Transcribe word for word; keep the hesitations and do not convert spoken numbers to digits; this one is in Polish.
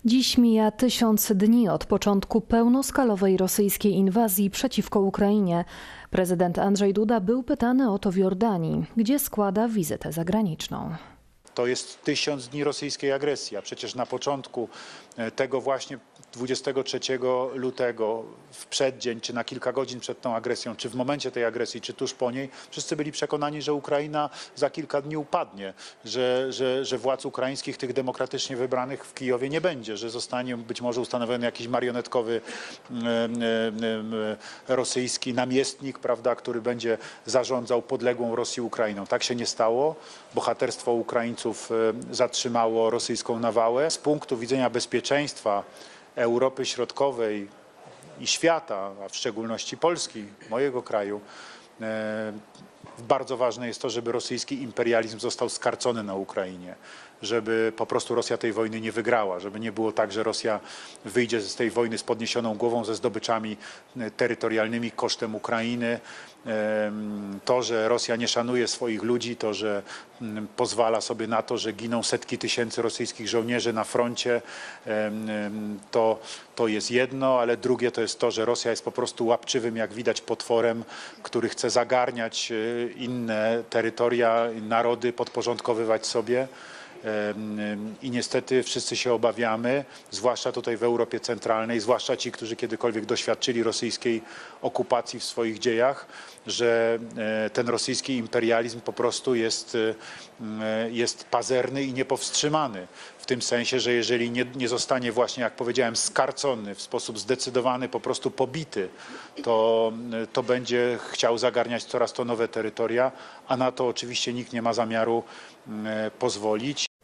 Dziś mija tysiąc dni od początku pełnoskalowej rosyjskiej inwazji przeciwko Ukrainie. Prezydent Andrzej Duda był pytany o to w Jordanii, gdzie składa wizytę zagraniczną. To jest tysiąc dni rosyjskiej agresji, a przecież na początku tego właśnie dwudziestego trzeciego lutego, w przeddzień, czy na kilka godzin przed tą agresją, czy w momencie tej agresji, czy tuż po niej, wszyscy byli przekonani, że Ukraina za kilka dni upadnie, że, że, że władz ukraińskich, tych demokratycznie wybranych w Kijowie nie będzie, że zostanie być może ustanowiony jakiś marionetkowy e, e, e, rosyjski namiestnik, prawda, który będzie zarządzał podległą Rosji Ukrainą. Tak się nie stało. Bohaterstwo Ukraińców zatrzymało rosyjską nawałę. Z punktu widzenia bezpieczeństwa Europy Środkowej i świata, a w szczególności Polski, mojego kraju, bardzo ważne jest to, żeby rosyjski imperializm został skarcony na Ukrainie, żeby po prostu Rosja tej wojny nie wygrała, żeby nie było tak, że Rosja wyjdzie z tej wojny z podniesioną głową, ze zdobyczami terytorialnymi kosztem Ukrainy. To, że Rosja nie szanuje swoich ludzi, to, że pozwala sobie na to, że giną setki tysięcy rosyjskich żołnierzy na froncie, to, to jest jedno, ale drugie to jest to, że Rosja jest po prostu łapczywym, jak widać, potworem, który chce zagarniać inne terytoria, narody, podporządkowywać sobie. I niestety wszyscy się obawiamy, zwłaszcza tutaj w Europie Centralnej, zwłaszcza ci, którzy kiedykolwiek doświadczyli rosyjskiej okupacji w swoich dziejach, że ten rosyjski imperializm po prostu jest, jest pazerny i niepowstrzymany. W tym sensie, że jeżeli nie, nie zostanie właśnie, jak powiedziałem, skarcony, w sposób zdecydowany, po prostu pobity, to, to będzie chciał zagarniać coraz to nowe terytoria, a na to oczywiście nikt nie ma zamiaru pozwolić.